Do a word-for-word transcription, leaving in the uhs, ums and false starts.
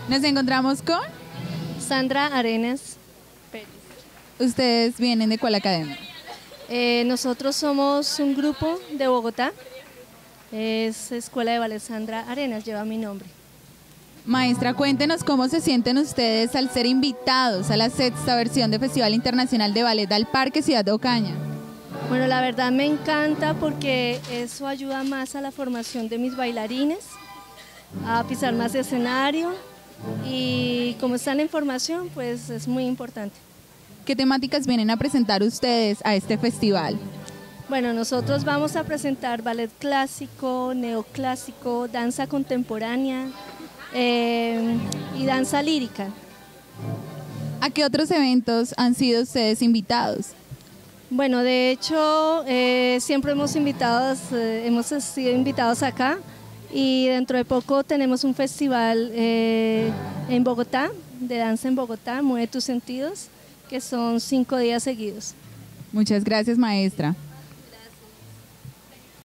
Nos encontramos con... Sandra Arenas Pérez. ¿Ustedes vienen de cuál academia? Eh, nosotros somos un grupo de Bogotá, es Escuela de Ballet Sandra Arenas, lleva mi nombre. Maestra, cuéntenos cómo se sienten ustedes al ser invitados a la sexta versión del Festival Internacional de Ballet del Parque Ciudad de Ocaña. Bueno, la verdad me encanta porque eso ayuda más a la formación de mis bailarines, a pisar más escenario y como están en formación, pues es muy importante. ¿Qué temáticas vienen a presentar ustedes a este festival? Bueno, nosotros vamos a presentar ballet clásico, neoclásico, danza contemporánea eh, y danza lírica. ¿A qué otros eventos han sido ustedes invitados? Bueno, de hecho, eh, siempre hemos, invitados, eh, hemos sido invitados acá y dentro de poco tenemos un festival eh, en Bogotá, de danza en Bogotá, Mueve tus sentidos, que son cinco días seguidos. Muchas gracias, maestra.